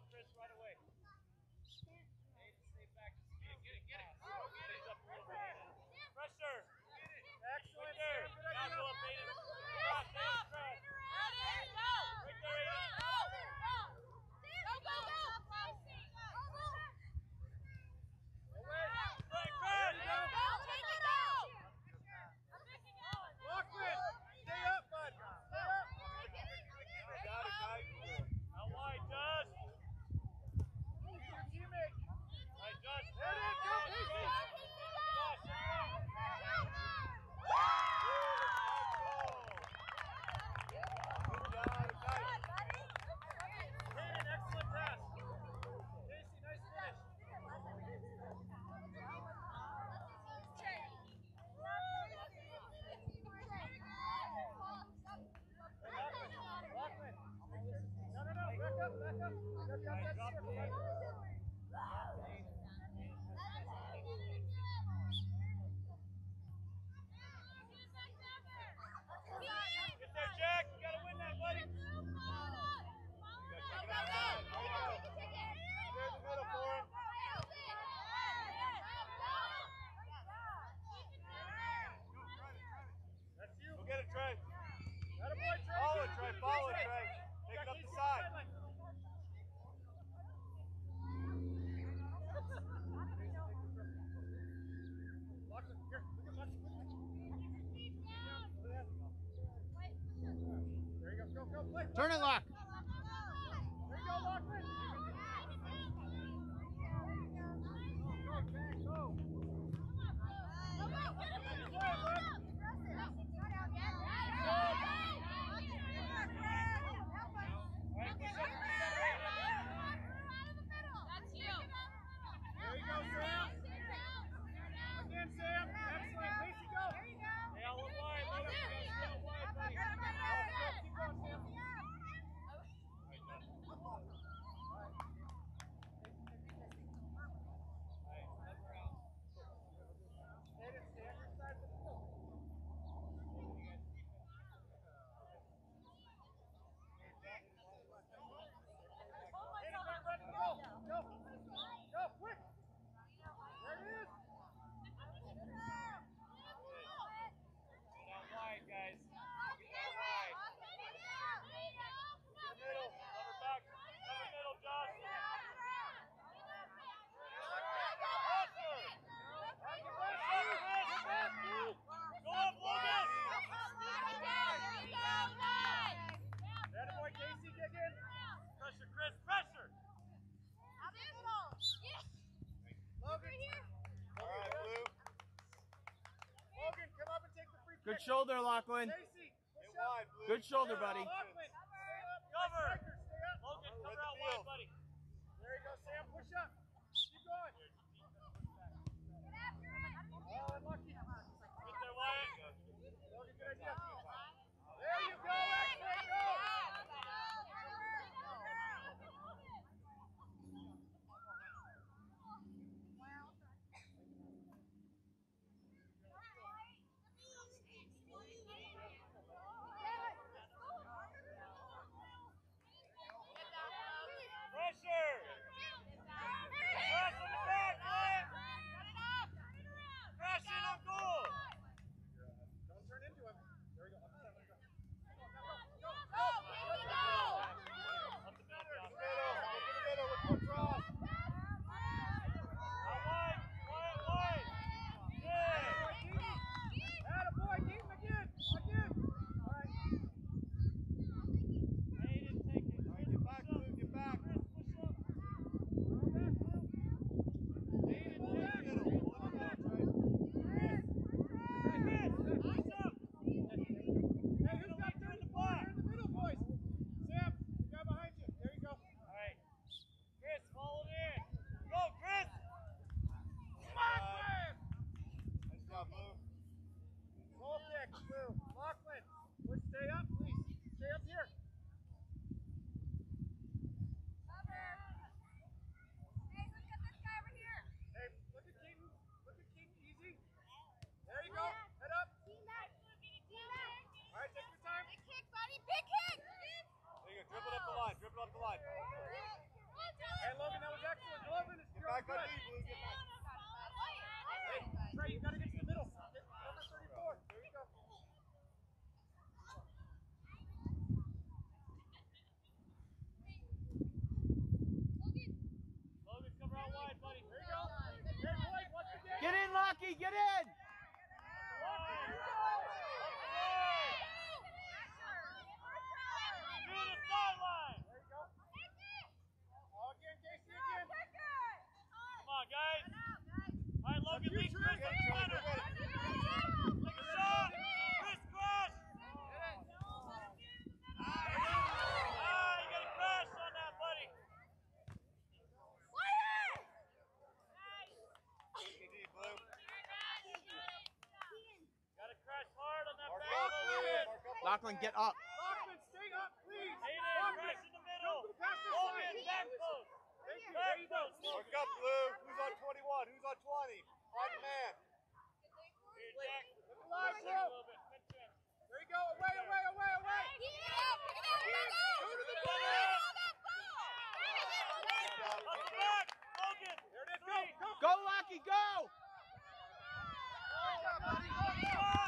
Chris, right away. Aiden, stay back. Get it. Get it up a little bit. Pressure. Excellent. There. Now go up, Aiden. Cross, Aiden, cross. Right there, Aiden. Go. Lockman, stay up, bud. Stay up. Got it, guys. Out wide, Josh. He's your teammate. All right, Josh. There it is. Go, Casey. Josh, good job, guys. Hayden, excellent pass. Casey, nice finish. Lockman. No. Back up. Drop the eight. Get there, Jack. You gotta win that, buddy. Clear the middle for him. That's you. Go get it, Trey. That a boy, Trey. Follow it, Trey. Take it up the side. Lockman, here. Look at Lockman. There you go. Go. Play. Turn it, Lock. There you go, Lockman. Go, Jack. Go. There you go, Sam. Again, Sam. Excellent. Casey, go. Stay out wide. Let him go. Stay out wide, buddy. Keep going, Sam. Hayden, stay on your side of the field. Hayden, ready to go. Go, quick. There it is. Get out wide, guys. Get out wide. Middle. Cover back. Cover middle, Josh. Go up, Logan. That boy, Casey, kick in. Pressure, Chris. Pressure. Logan. All right, Blue. Logan, come up and take the free kick. Good shoulder, Lachlan. Casey, Get push up. wide, Blue. Good shoulder, buddy. Lockman, stay up. Cover. Striker, stay up. Logan, Red cover the out field. wide, buddy. There you go, Sam. Push up. Keep going. Oh, unlucky. Get there, Wyatt. Logan, good idea. There you go, X-Ray, go. Pressure. Press in the back, Wyatt. Crash in on goal. Don't turn into him. There we go. Up the center. Go. Up the middle, Josh. Middle. Look for cross. Out wide. Wide. Yeah. Attaboy, keep him again. All right. Hayden, take it. All right, get back, Blue. Get back. Chris, push up. Hayden, take it. Middle. Pull it back, right? Chris, push up. Hey, who's got 34? You're in the middle, boys. Sam, the guy behind you. There you go. All right. Chris, follow it in. Go, Chris. Lockman! Nice job, Blue. Roll kick, Blue. Lockman. Stay up, please. Stay up here. Hey, look at Keaton. Easy. There you go. Head up. All right, take your time. There you go. Dribble up the line. Hey, Logan, that was excellent. Logan, it's Get back on knee, Blue. Get back. Hey, Trey, you got to get to the middle. Number 34. There you go. Logan, come around wide, buddy. There you go. Hey, Blake, what's the game? Get in, Lockie, get in! Guys. All right, Logan, lead Chris on the center. Take a shot. Chris, crash. You got a crash on that, buddy. Easy, Blue. Got to crash hard on that Mark back. up, Blue. Mark up. Lachlan, get up. Lockman, stay up, please. Hayden, crash in the middle. Logan, back post. Thank you. Back There you go. post. Mark up, Blue. Who's on 21? Who's on 20? On man. Here, Jack. Look alive, Check bro. a little bit. Good check. There you go. Away, away, away, away. Go to the middle. Up the back. Logan. There it is. Go, go. Go, Lockie, go! Shot.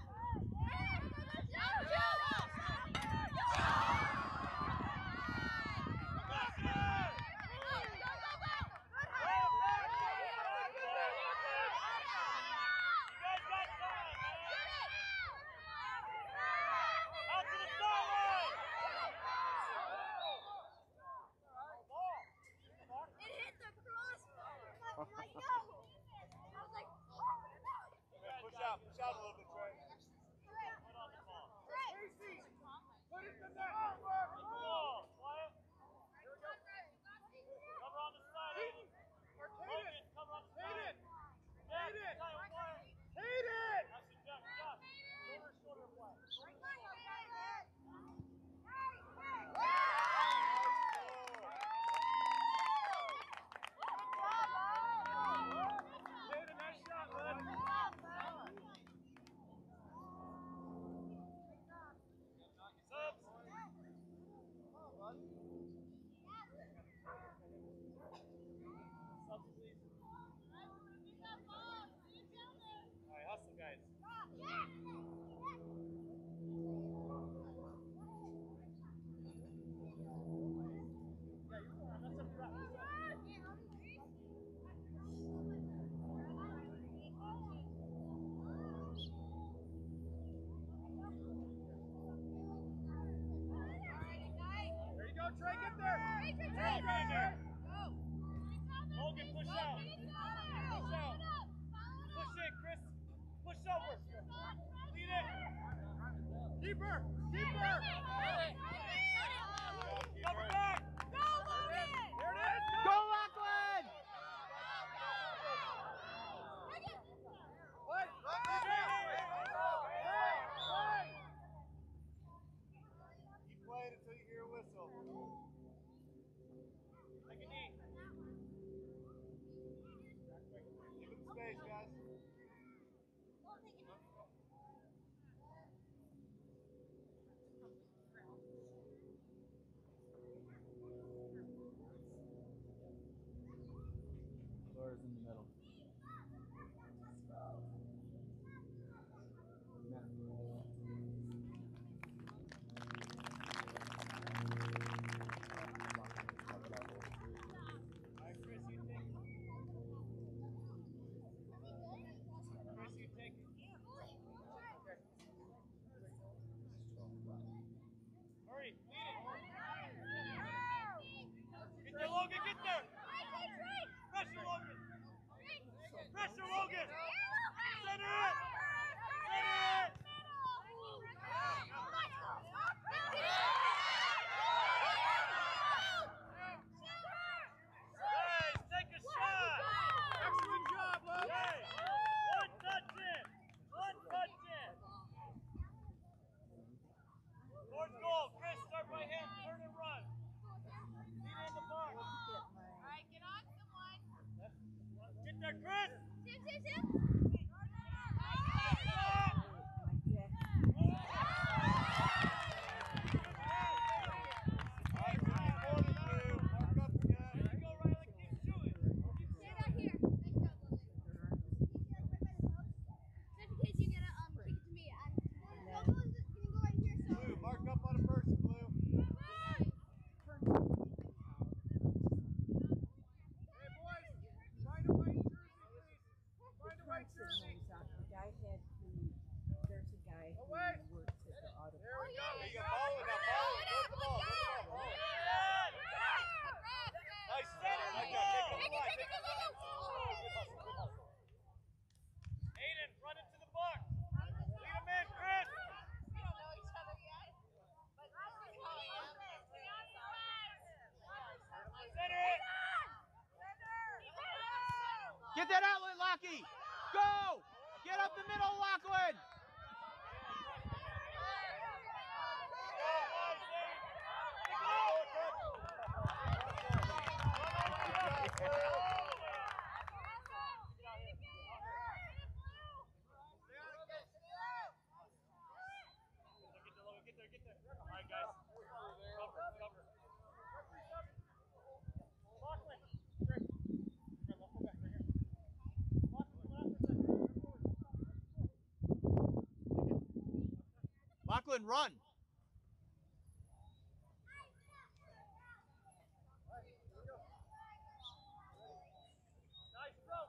Push out a little bit, Trey. Casey, put it in the net. Ball. Quiet. Cover on the side. Hayden, or Logan, Hayden. cover on the side. Hayden. Jack, Hayden. tight, quiet. Hayden. That's it, Jack. Jack. Shoulder play. Hayden, nice shot, bud. Subs. Subs, please. All right, hustle, guys. There you go, Trey, get there. Trey, right there. Logan, push out. Push out. Push in, Chris. Push over. Lead it. Keeper, keeper. Cover back. There it is. Go, Lachlan! What? Keep playing until you hear a whistle. Take a knee. Give it space, guys. Laura's in the middle. Get that outlet, Lockie. Go. Get up the middle, Lachlan. Get there. All right, guys. Cover. Lachlan, Rick. Come on, go back right here. Lachlan, come on out. Lachlan, run. Nice throw.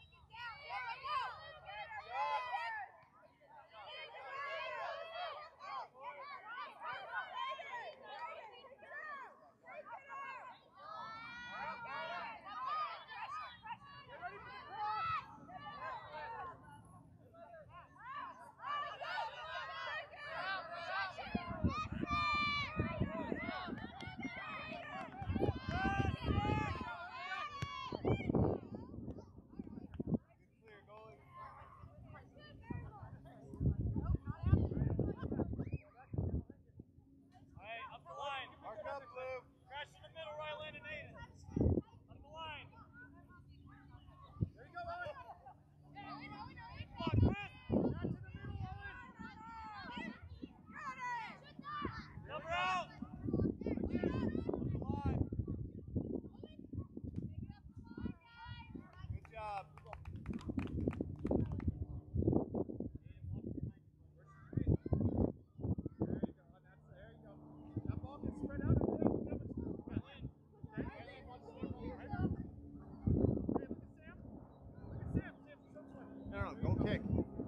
Go kick.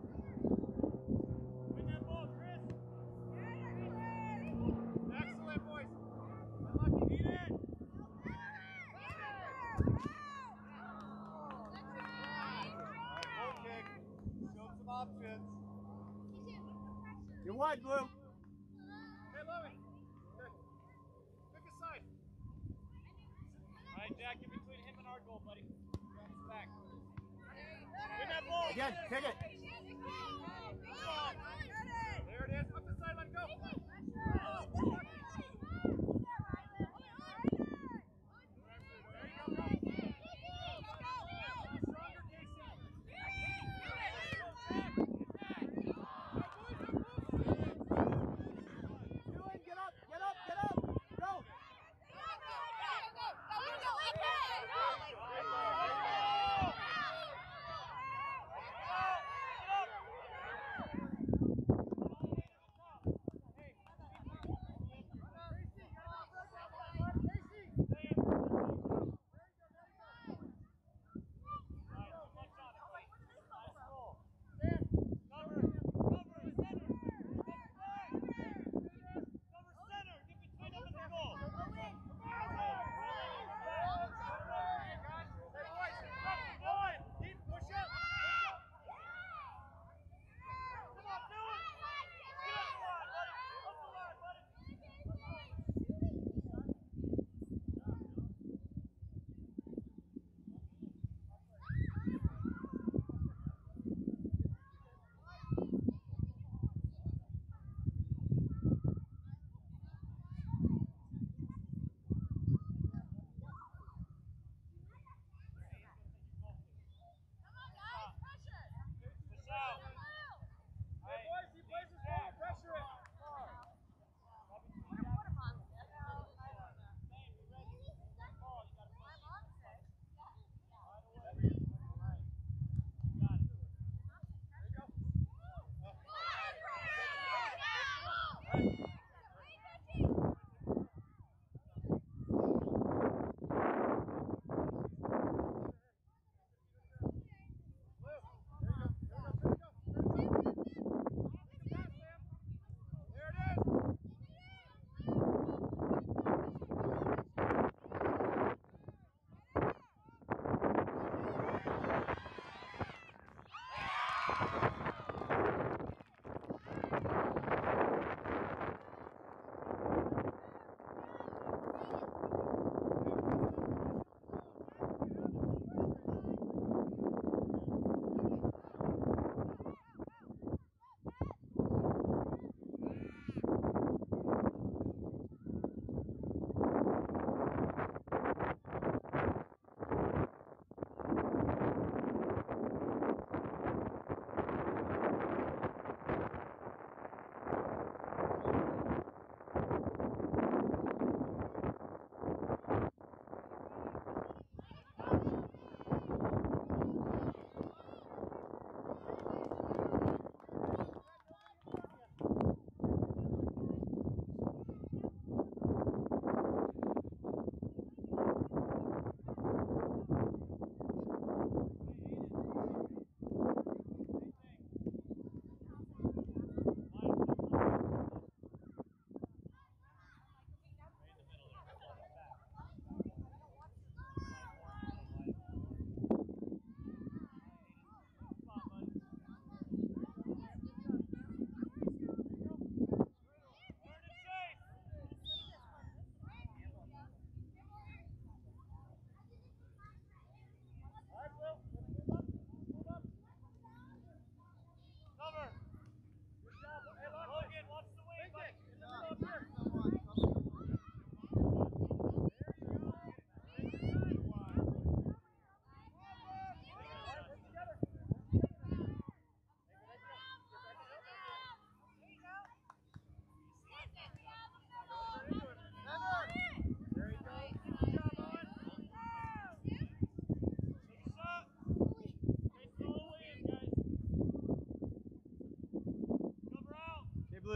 Win that ball, Chris. Excellent, boys. Unlucky. Eat it. Goal kick. Show some options. You're wide, Blue. Hey, Lowy. Pick a side. All right, Jack, in between him and our goal, buddy. Grab his back. Win that ball. Again, kick it. There it is. Up the side, let go. Get up. Go.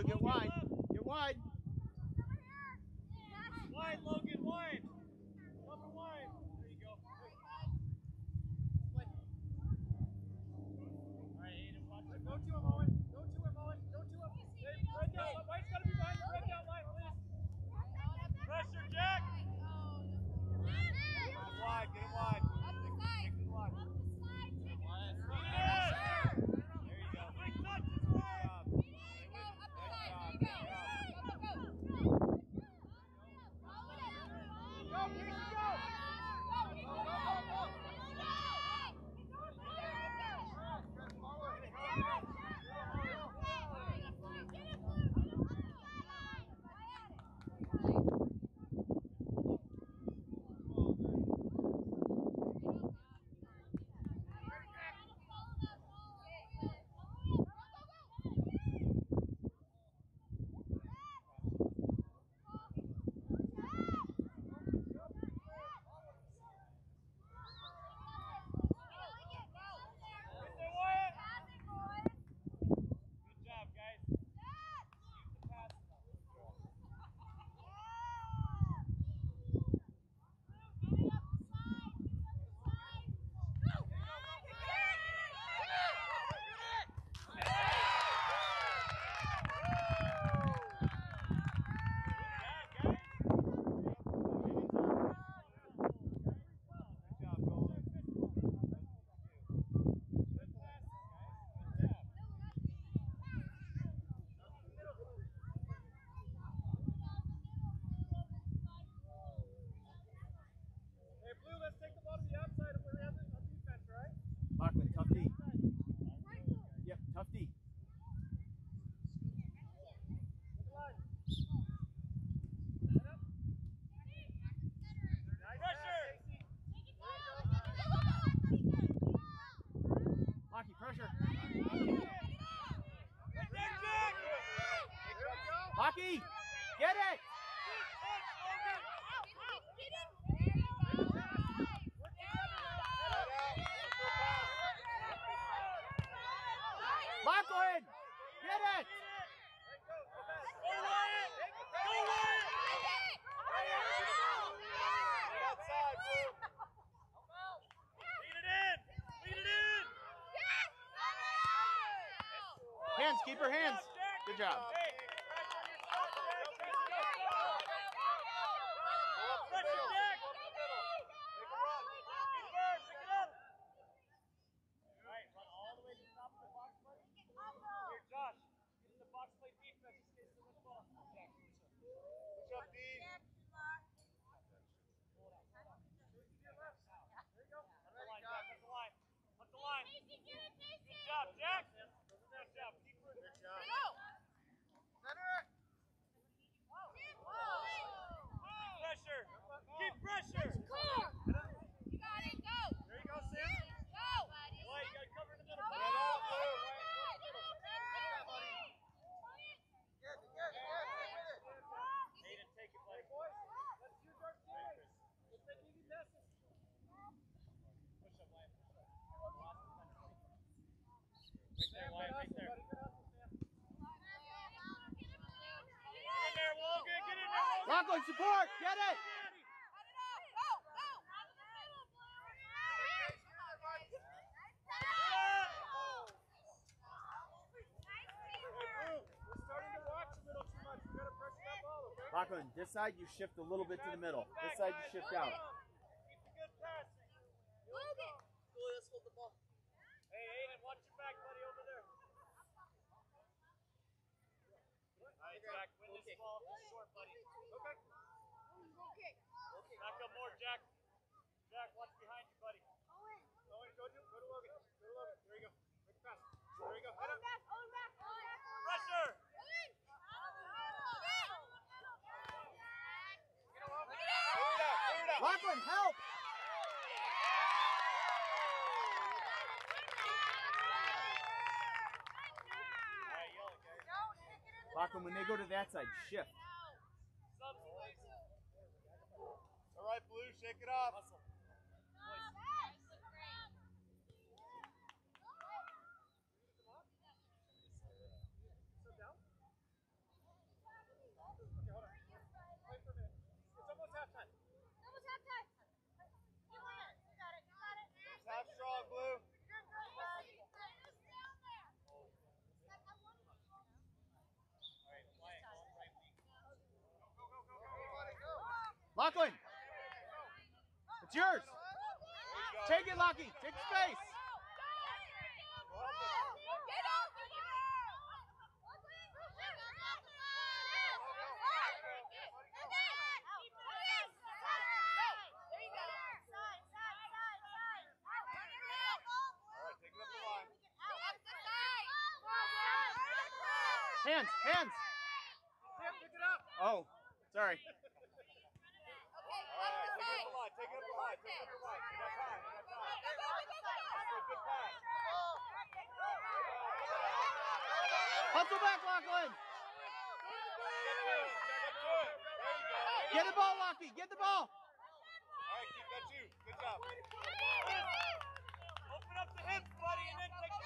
Blue, get wide. Get wide. Wide, Logan, wide. Number wide. There you go. Play. All right, Aiden, watch it. Go to him, Owen. Go to him, Owen. Go to him. Hey, breakout. White's got to be behind the breakout line, please. Pressure, Jack. Get him wide, get him wide. Take him wide. There you go. Quick touch is wide. Go, Casey, go. Good job, guys. Use the pass. Hey, Blue, let's take the ball to the outside of where we have it on defense, all right? Bachman, tough D. Yep, tough D. Look alive. Head up. Nice Pressure. pass, Casey. Maki, pressure. Jack, Jack. Here we go. Maki, get it. Lachlan, get it. Go Wyatt. Go Wyatt. Outside, Blue. Lead it in. Lead it in. Hands, keep her hands. Good job. Hey, press on yourself, Jack. Press on yourself. Pressure, Jack. Make a run. Pick it up. All right, run all the way to the top of the box play. Here, Josh. Get in the box play defense. Just get to the ball. Jack, Push up, D. Up the line, Jack. Up the line. Up the line. Good job, Jack. Good job. Keep running. Good job. Pressure. Keep pressure. There you go, Sam. Wyatt, you got to cover in the middle. Get out, Blue. Aiden, take it, buddy. Boys, let's use our teammates. Let's make easy passes. Push up, Wyatt. Push up. Right there, Wyatt. Right there. Buddy, good hustle, Sam. Get in there, Logan. Get in there, Logan. Lachlan, support. Get it. We're starting to watch a little too much. We gotta pressure that ball, okay? Lachlan, this side you shift a little bit to the middle. This side you shift out. Keep the good passing. Hey, Aiden, watch your back, buddy, over there. All right, Jack, win this ball. It's short, buddy. Okay. Back up more, Jack. Jack, watch behind you, buddy. Owen, go to Logan. Go to Logan. There you go. Make a pass. There you go. Head up. Pressure. Lachlan, help. All right, yell it, guys. Lachlan, when they go to that side, shift. Subs, please. All right, Blue, shake it off. Hustle. Sit down. Lachlan. It's yours. Take it, Lockie. Take the space. Hands, hands. Sam, pick it up. Oh, sorry. Take it up the line. Take it up the line. Take it up the line. You got time. You got time. Good pass. Hustle back, Lachlan. Get the ball, Lockie. Get the ball. All right, Keith, that's you. Good job. Open up the hips, buddy, and then take